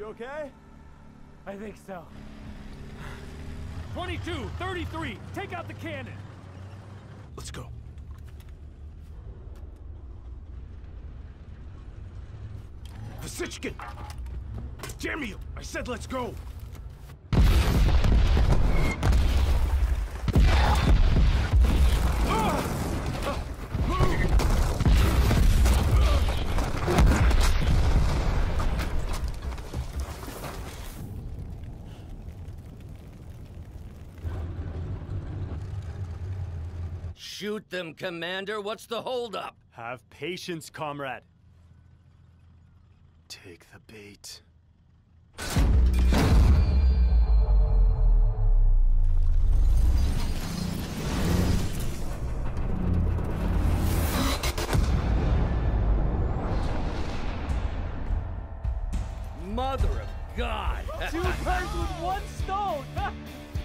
okay? I think so. 22, 33, take out the cannon. Let's go. Vasichkin! Damn you! I said let's go! Shoot them, Commander. What's the holdup? Have patience, comrade. Take the bait. Mother of God! 2 birds with 1 stone!